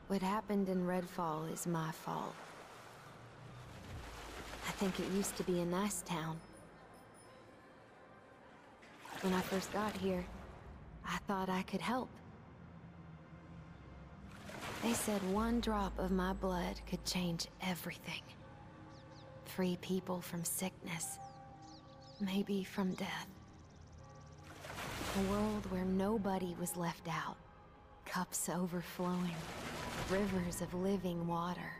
What happened in Redfall is my fault. I think it used to be a nice town. When I first got here, I thought I could help. They said one drop of my blood could change everything. Free people from sickness. Maybe from death. A world where nobody was left out. Cups overflowing. Rivers of living water.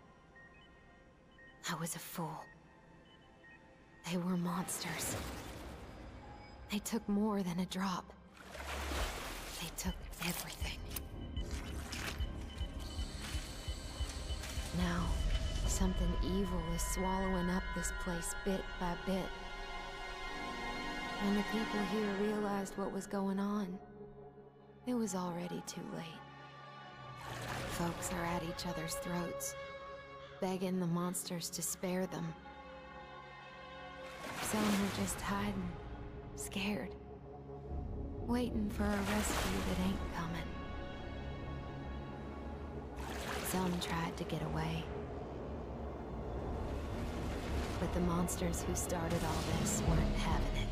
I was a fool. They were monsters. They took more than a drop. They took everything. Now, something evil is swallowing up this place bit by bit. When the people here realized what was going on, it was already too late. Folks are at each other's throats, begging the monsters to spare them. Some are just hiding, scared, waiting for a rescue that ain't coming. Some tried to get away. But the monsters who started all this weren't having it.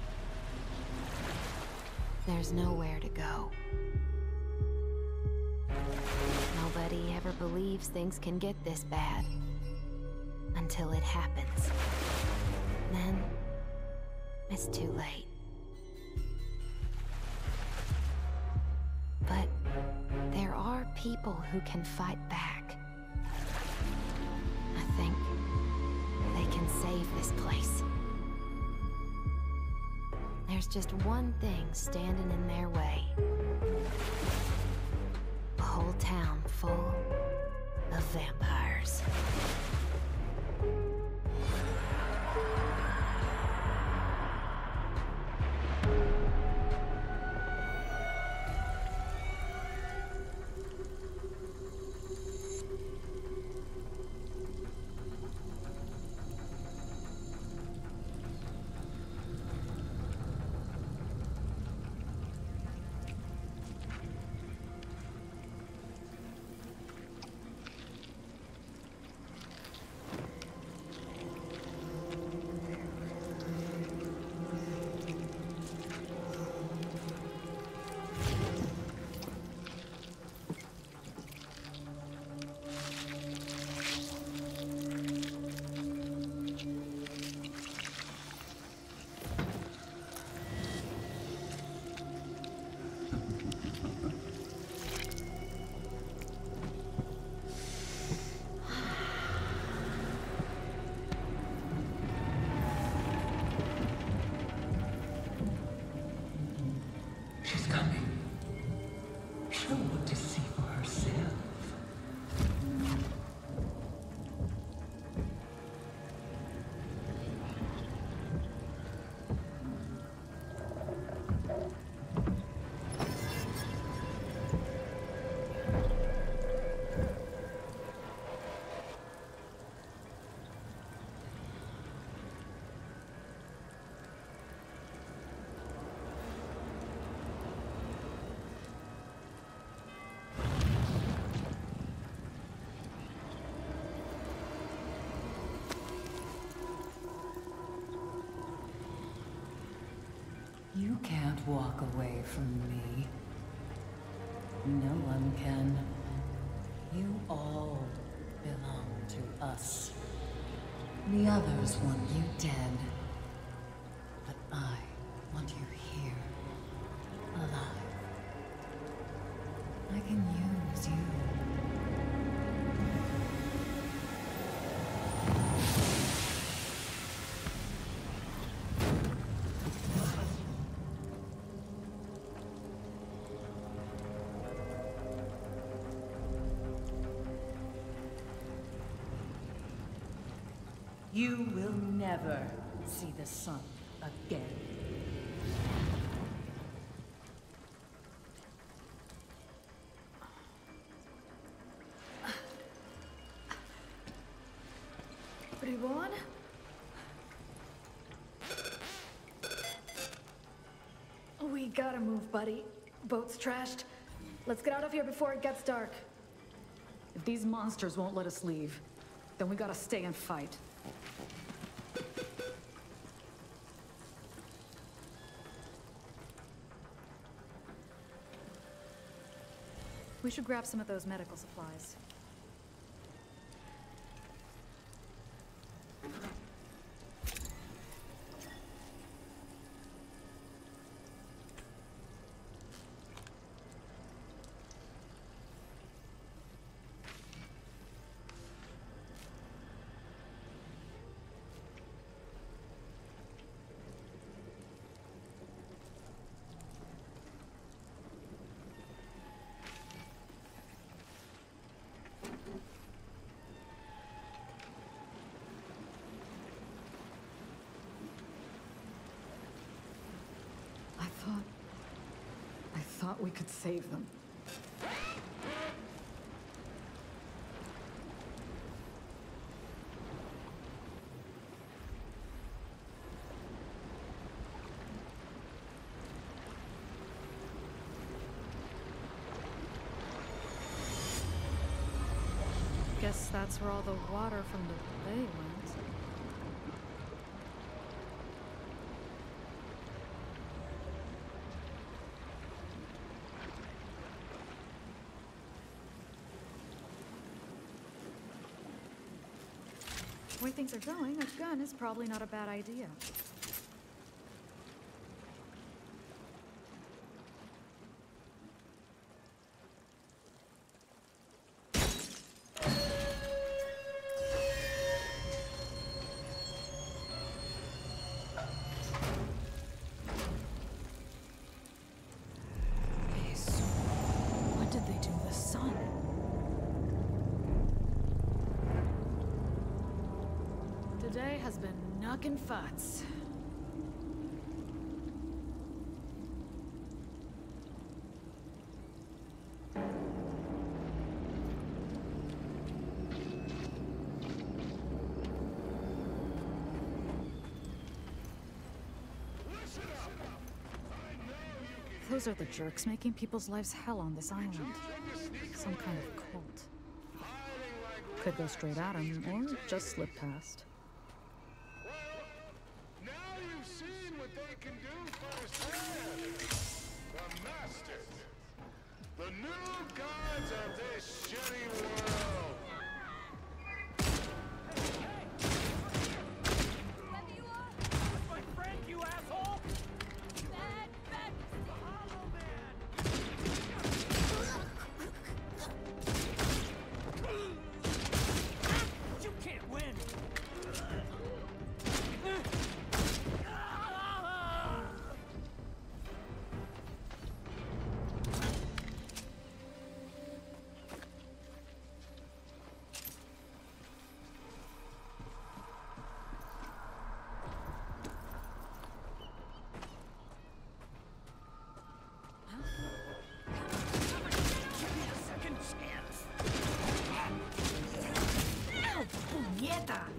There's nowhere to go. Nobody ever believes things can get this bad. Until it happens. Then, it's too late. But there are people who can fight back. I think they can save this place. There's just one thing standing in their way. A whole town full of vampires. You can't walk away from me. No one can. You all belong to us. The others want you dead. But I want you here, alive. I can use you. You will never see the sun again. Reborn? We gotta move, buddy. Boat's trashed. Let's get out of here before it gets dark. If these monsters won't let us leave, then we gotta stay and fight. We should grab some of those medical supplies. I thought we could save them. Guess that's where all the water from the bay went. The way things are going, a gun is probably not a bad idea. What did they do to the sun? Today has been knockin' farts. Those are the jerks making people's lives hell on this island. Some kind of cult. Could go straight at them, or just slip past. Now you've seen what they can do firsthand. The Masters. The new gods of this shitty world. My friend, you asshole! Bad, Hollow Man! You can't win! ¡Puñeta!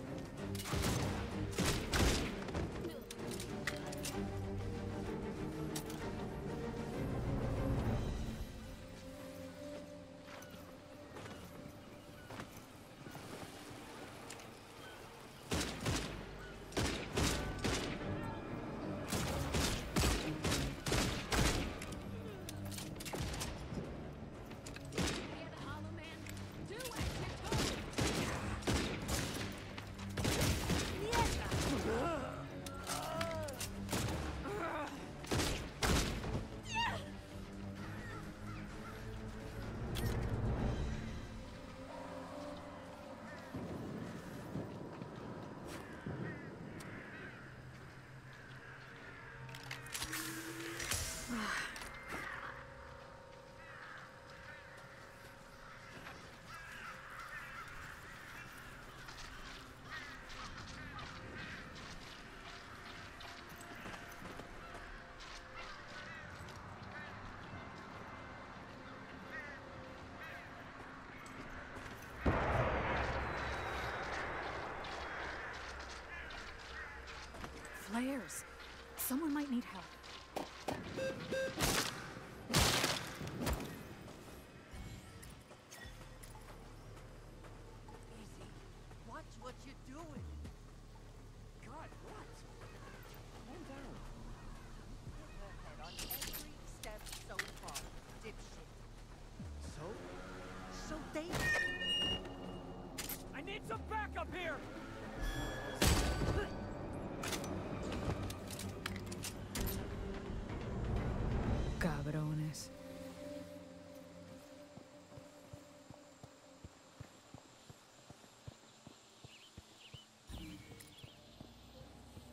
Flares. Someone might need help.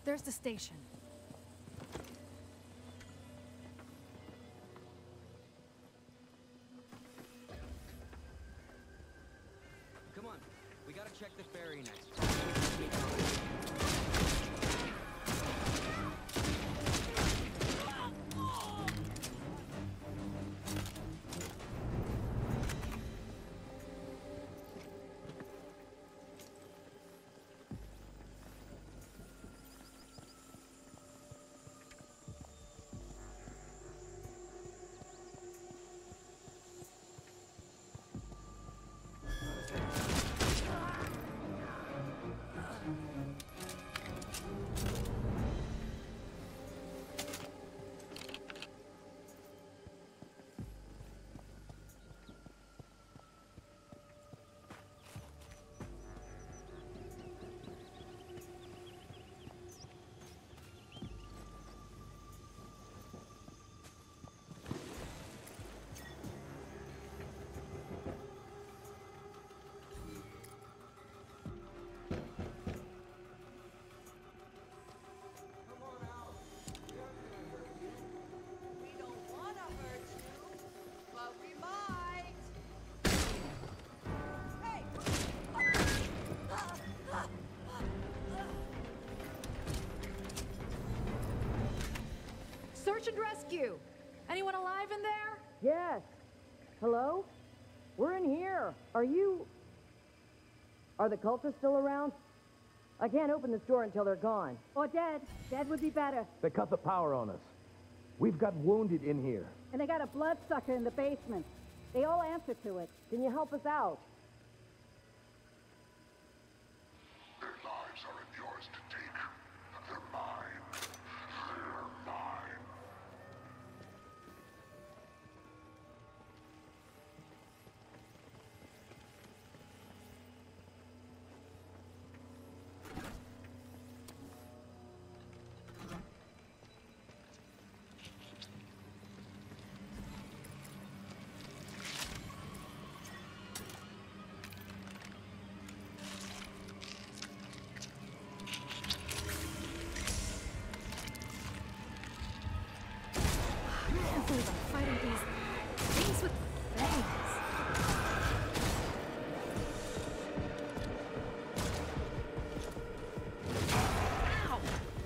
There's the station. Come on, we gotta check the ferry next. Search and rescue! Anyone alive in there? Yes. Hello? We're in here. Are the cultists still around? I can't open this door until they're gone. Or dead. Dead would be better. They cut the power on us. We've got wounded in here. And they got a bloodsucker in the basement. They all answer to it. Can you help us out? Their lives aren't yours to take. They're mine. They're mine. I can't believe I'm fighting these things with fangs. Ow!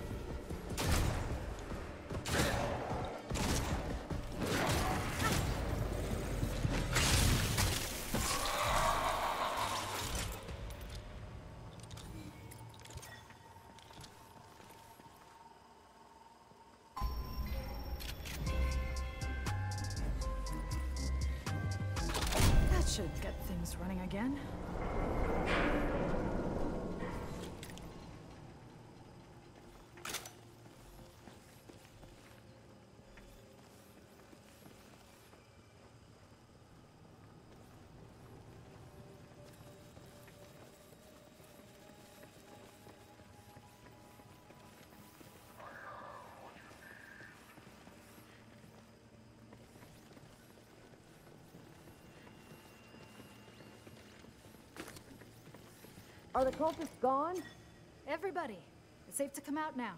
That should get things running again. Are the cultists gone? Everybody, it's safe to come out now.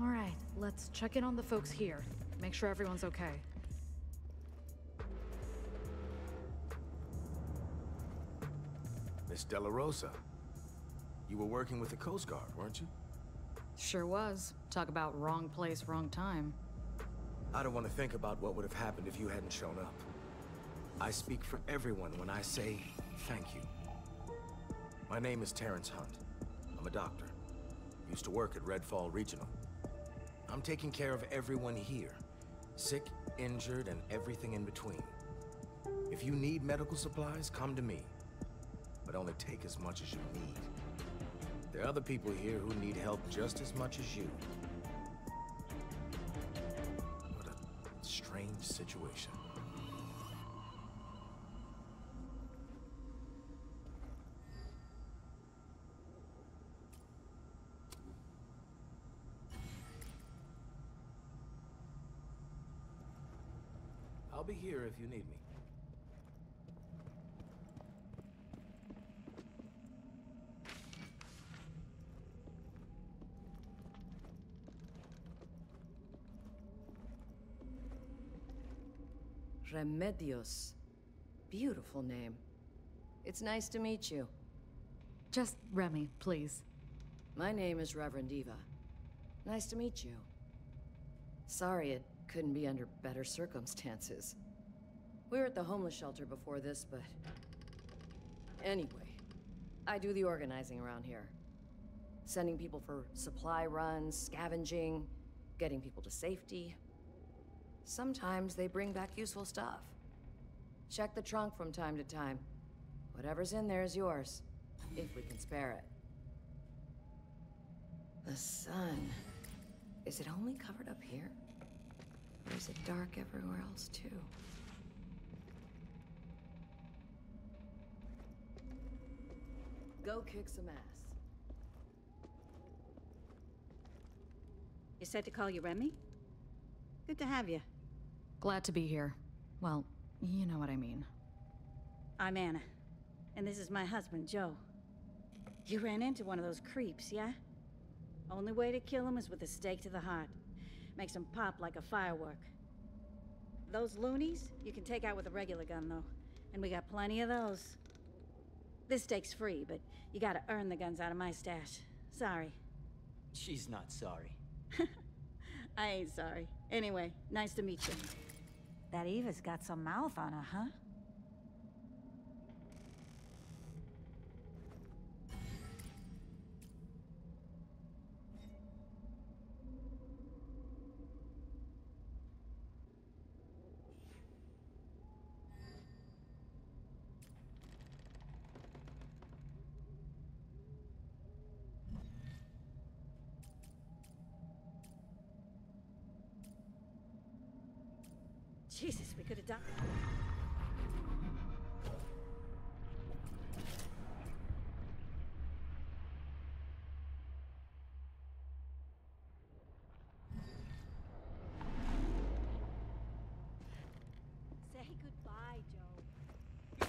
All right, let's check in on the folks here. Make sure everyone's okay. Miss Della Rosa, you were working with the Coast Guard, weren't you? Sure was. Talk about wrong place, wrong time. I don't want to think about what would have happened if you hadn't shown up. I speak for everyone when I say thank you. My name is Terrence Hunt. I'm a doctor. Used to work at Redfall Regional. I'm taking care of everyone here. Sick, injured, and everything in between. If you need medical supplies, come to me. But only take as much as you need. There are other people here who need help just as much as you. What a strange situation. I'll be here if you need me. Remedios. Beautiful name. It's nice to meet you. Just Remy, please. My name is Reverend Eva. Nice to meet you. Sorry it couldn't be under better circumstances. We were at the homeless shelter before this, but... Anyway, I do the organizing around here. Sending people for supply runs, scavenging, getting people to safety. Sometimes they bring back useful stuff. Check the trunk from time to time. Whatever's in there is yours, if we can spare it. The sun. Is it only covered up here? Or is it dark everywhere else, too? Go kick some ass. You said to call you Remy? Good to have you. Glad to be here. Well, you know what I mean. I'm Anna, and this is my husband, Joe. You ran into one of those creeps, yeah? Only way to kill him is with a stake to the heart. Makes him pop like a firework. Those loonies, you can take out with a regular gun, though. And we got plenty of those. This stake's free, but you gotta earn the guns out of my stash. Sorry. She's not sorry. I ain't sorry. Anyway, nice to meet you. That Eva's got some mouth on her, huh? Jesus, we could have done. Say goodbye, Joe.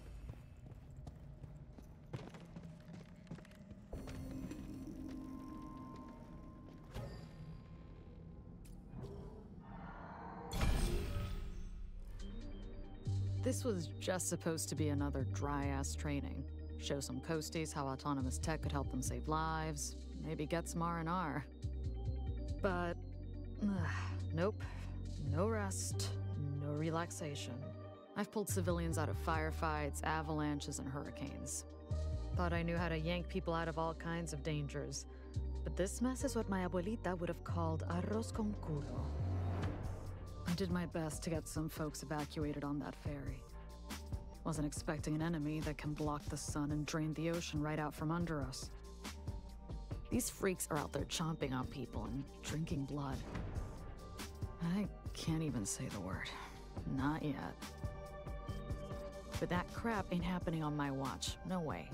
This was just supposed to be another dry-ass training. Show some coasties how autonomous tech could help them save lives, maybe get some R&R. But, nope. No rest, no relaxation. I've pulled civilians out of firefights, avalanches, and hurricanes. Thought I knew how to yank people out of all kinds of dangers. But this mess is what my abuelita would have called arroz con culo. I did my best to get some folks evacuated on that ferry. Wasn't expecting an enemy that can block the sun and drain the ocean right out from under us. These freaks are out there chomping on people and drinking blood. I can't even say the word. Not yet. But that crap ain't happening on my watch. No way.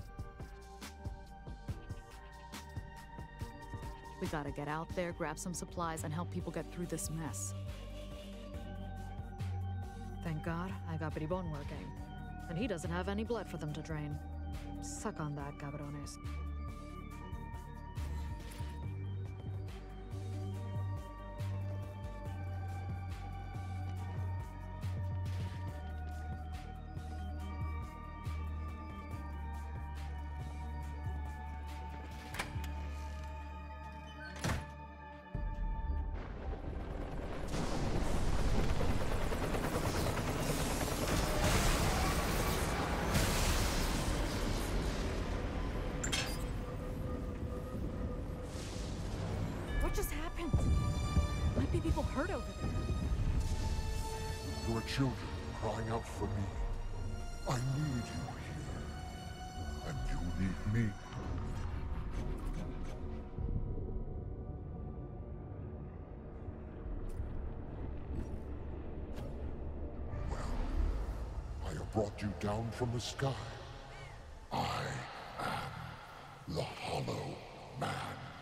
We gotta get out there, grab some supplies, and help people get through this mess. Thank God I got Bribón working. And he doesn't have any blood for them to drain. Suck on that, cabrones. your children crying out for me. I need you here. And you need me. Well, I have brought you down from the sky. I am the Hollow Man.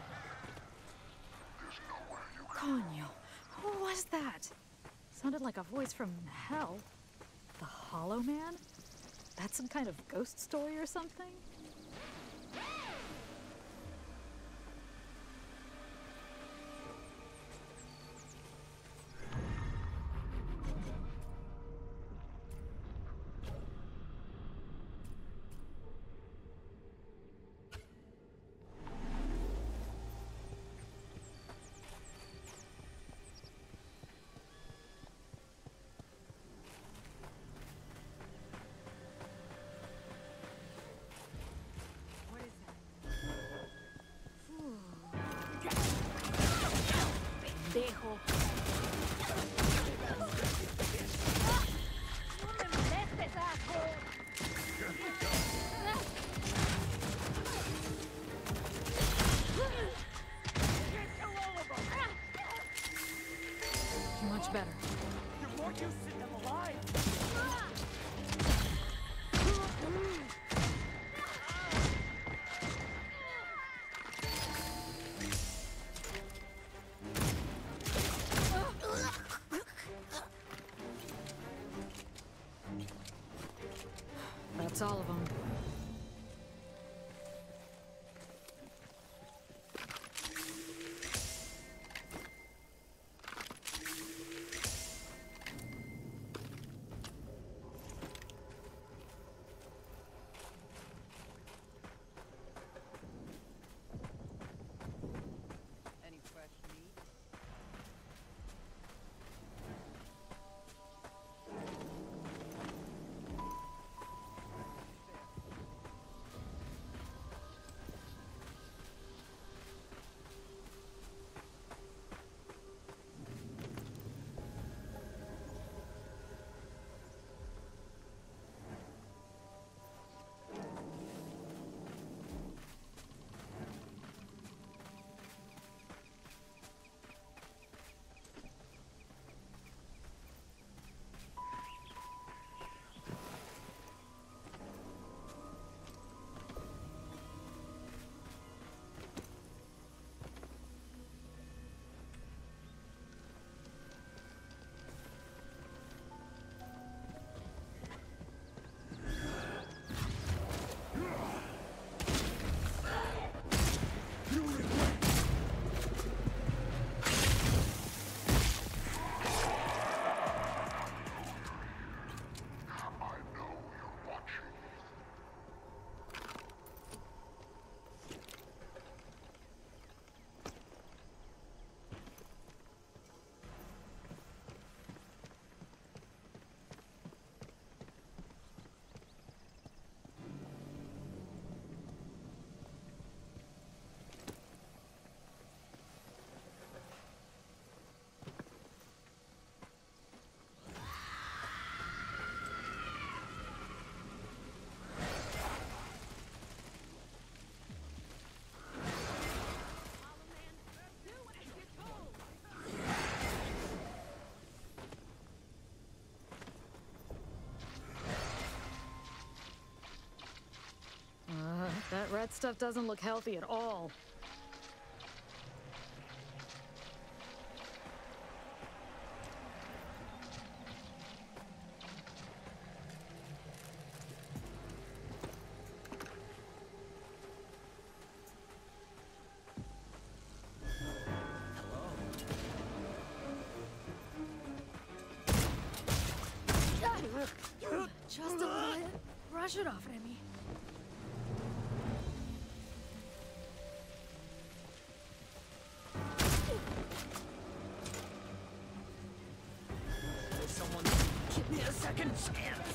Coño, who was that? Sounded like a voice from hell. The Hollow Man? That's some kind of ghost story or something? Pendejo. Much better. You're more used to them alive. That's all of them. Any fresh meat? That red stuff doesn't look healthy at all. Just a minute. Brush it off, Remy. Someone give me a second chance.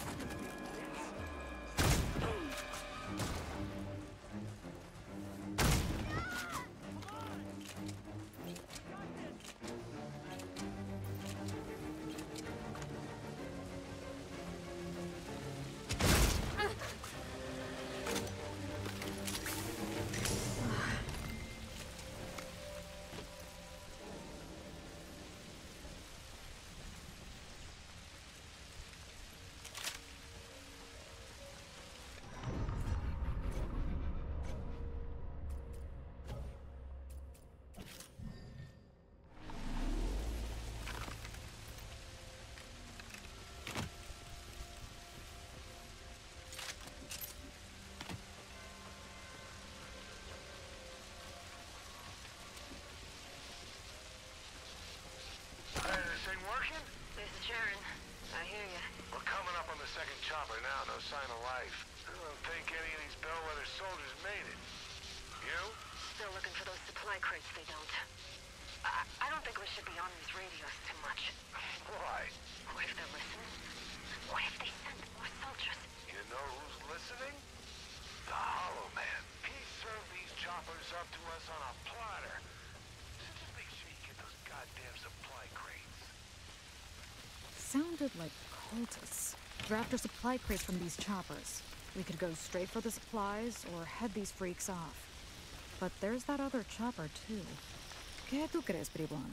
Sharon. I hear you. We're coming up on the second chopper now, no sign of life. I don't think any of these Bellwether soldiers made it. You? Still looking for those supply crates they don't. I don't think we should be on these radios too much. Why? What if they're listening? What if they send more soldiers? You know who's listening? The Hollow Man. He served these choppers up to us on a platter. So just make sure you get those goddamn supply crates. Sounded like cultists. They're after supply crates from these choppers. We could go straight for the supplies or head these freaks off. But there's that other chopper too. ¿Qué tú crees, bribón?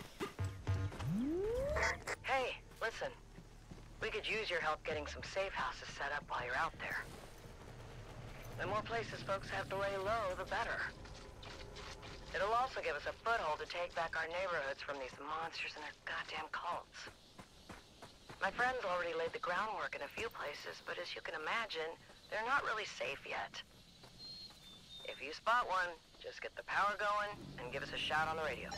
Hey, listen. We could use your help getting some safe houses set up while you're out there. The more places folks have to lay low, the better. It'll also give us a foothold to take back our neighborhoods from these monsters and their goddamn cults. My friends already laid the groundwork in a few places, but as you can imagine, they're not really safe yet. If you spot one, just get the power going and give us a shout on the radio.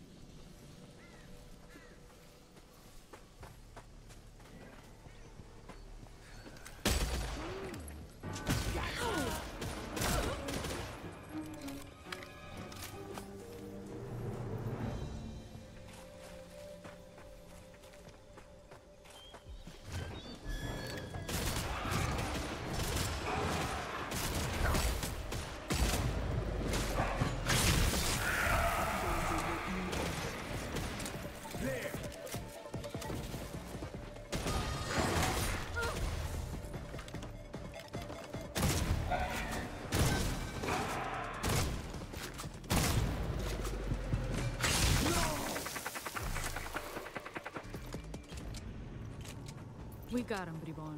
We got him, bribón.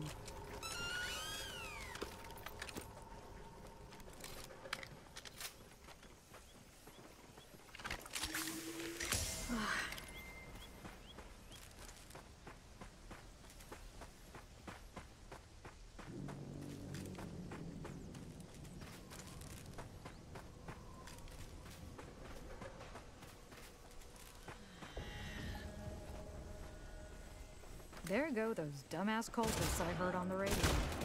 There go those dumbass cultists I heard on the radio.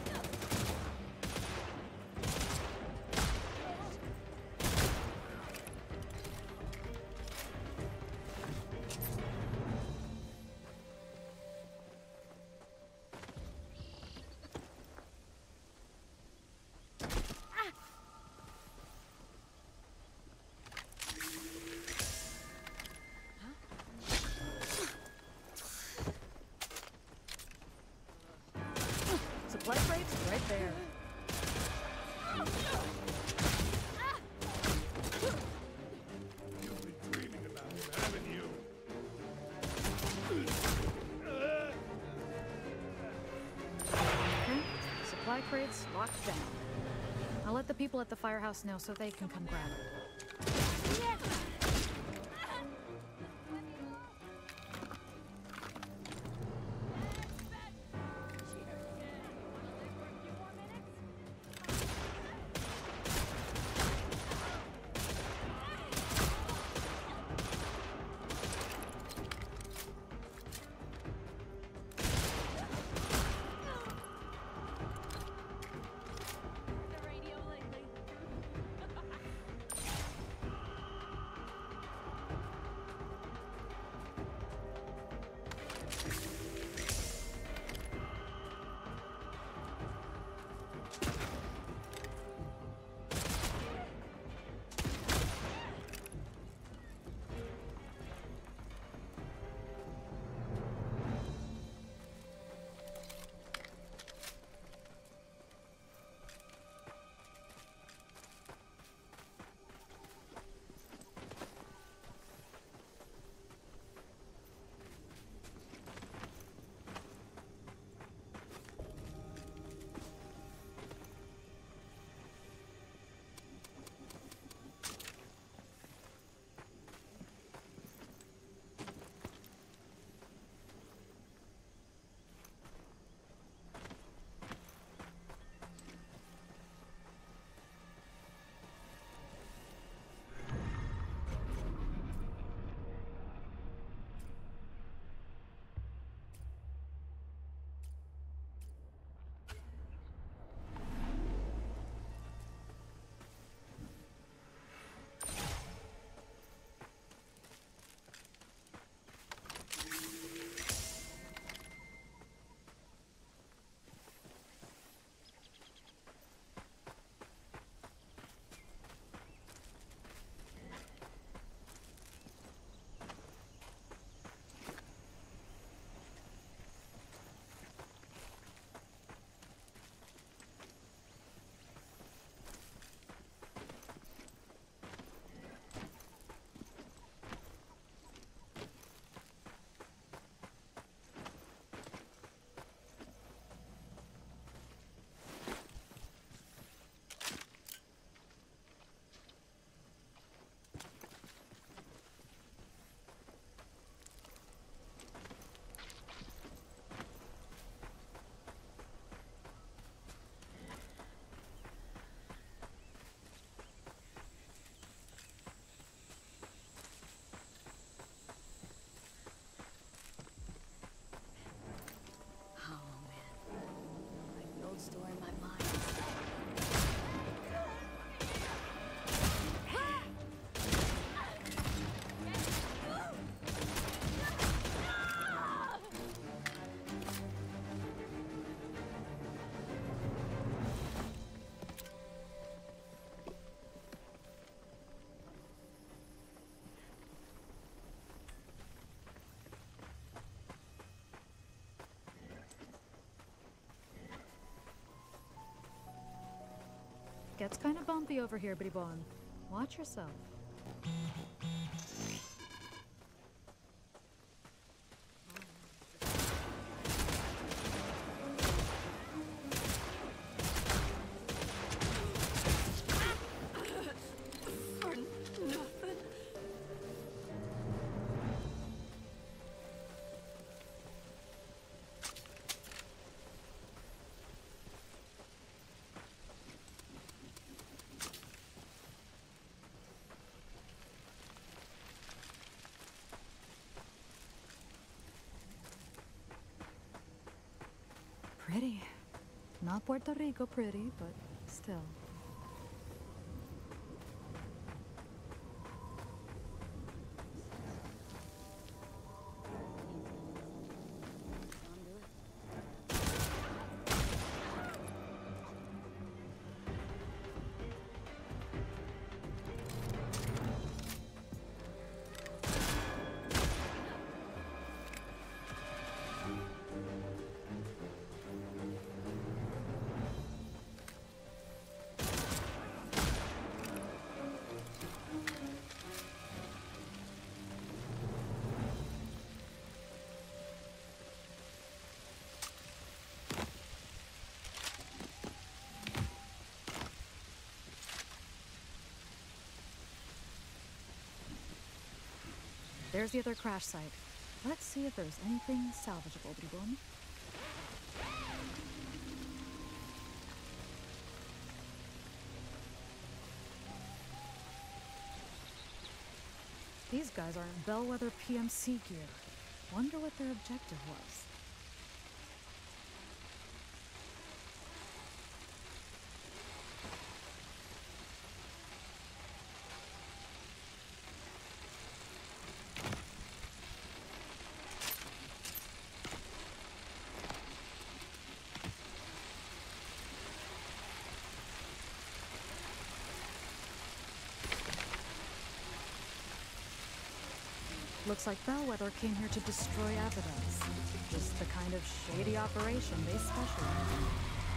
Supply crates right there. You've been dreaming about him, haven't you? Okay, supply crates locked down. I'll let the people at the firehouse know so they can come grab it. Gets kind of bumpy over here, Bribon. Watch yourself. Pretty. Not Puerto Rico pretty, but still. There's the other crash site. Let's see if there's anything salvageable, Bribon. These guys are in Bellwether PMC gear. Wonder what their objective was. Looks like Bellwether came here to destroy evidence. Just the kind of shady operation they specialize in.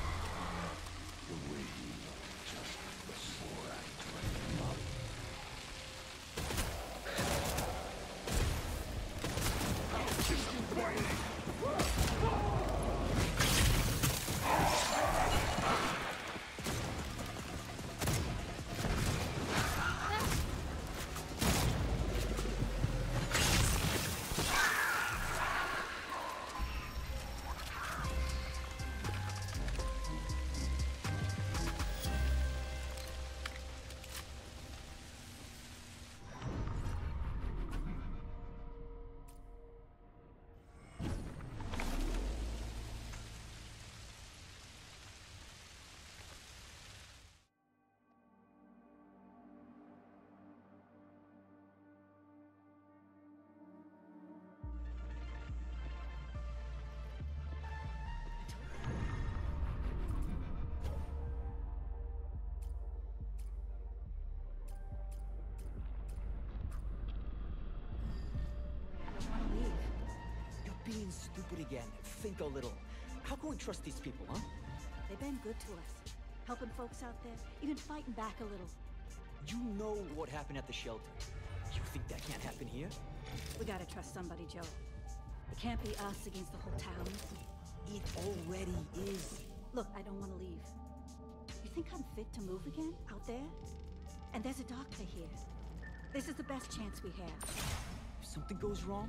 Being stupid again. Think a little. How can we trust these people, huh? They've been good to us. Helping folks out there, even fighting back a little. You know what happened at the shelter. You think that can't happen here? We gotta trust somebody, Joe. It can't be us against the whole town. It already is. Look, I don't want to leave. You think I'm fit to move again, out there? And there's a doctor here. This is the best chance we have. If something goes wrong,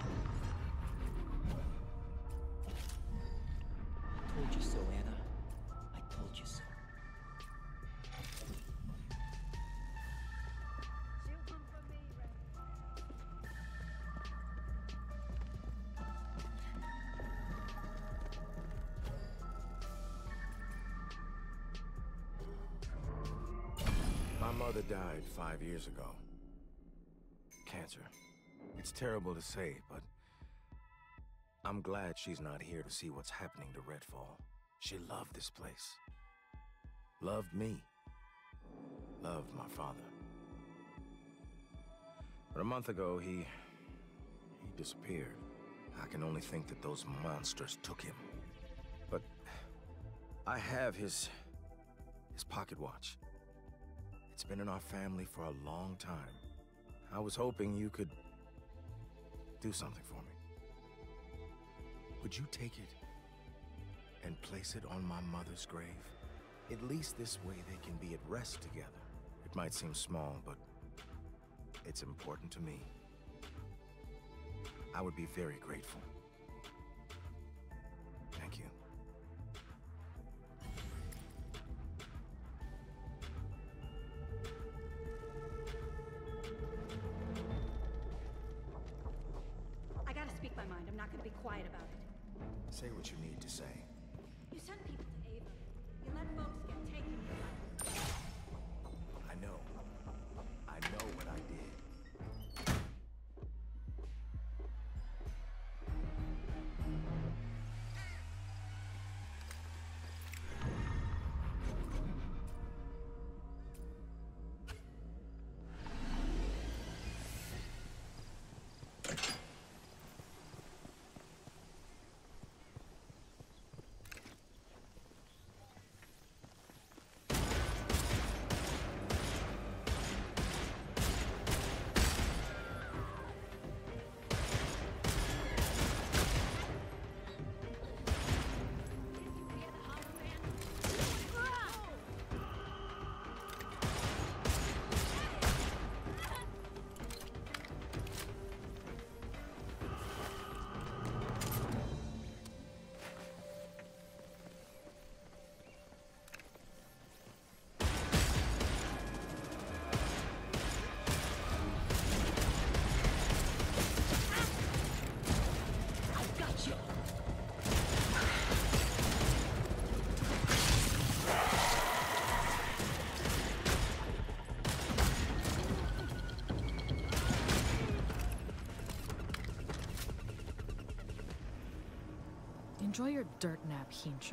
I told you so, Anna. I told you so. My mother died 5 years ago. Cancer. It's terrible to say, but I'm glad she's not here to see what's happening to Redfall. She loved this place. Loved me. Loved my father. But a month ago, he disappeared. I can only think that those monsters took him. But I have his pocket watch. It's been in our family for a long time. I was hoping you could do something for me. Would you take it and place it on my mother's grave? At least this way they can be at rest together. It might seem small, but it's important to me. I would be very grateful. Thank you. I gotta speak my mind. I'm not gonna be quiet about it. Say what you need to say. You sent people to Ava. You let folks get taken. I know. I know what I did. Enjoy your dirt nap, Hincho.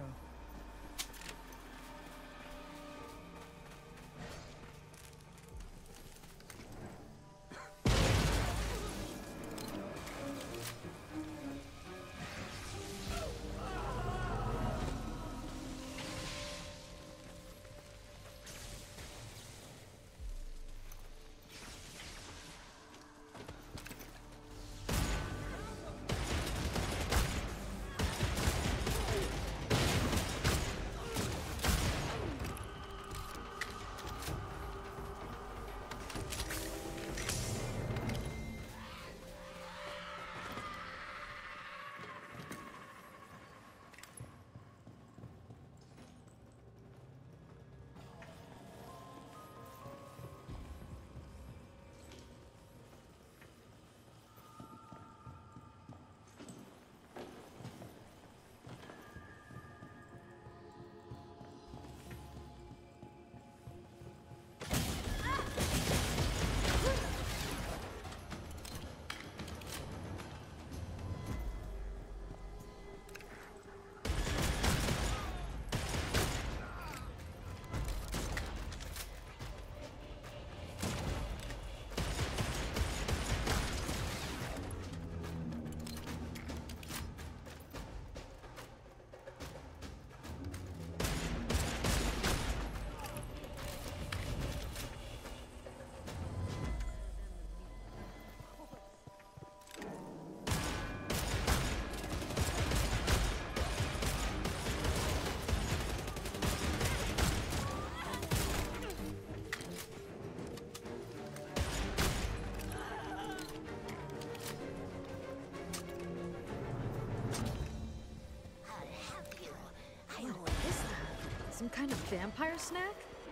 Some kind of vampire snack?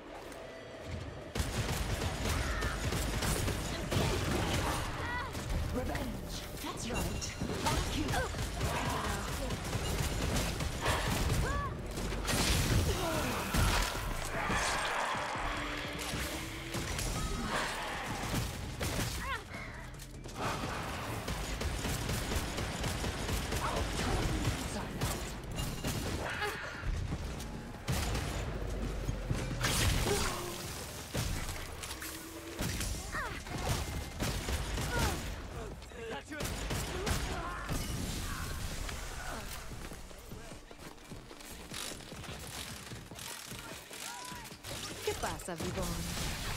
Revenge. That's right. Thank you. ¿Qué pasa, Vivon?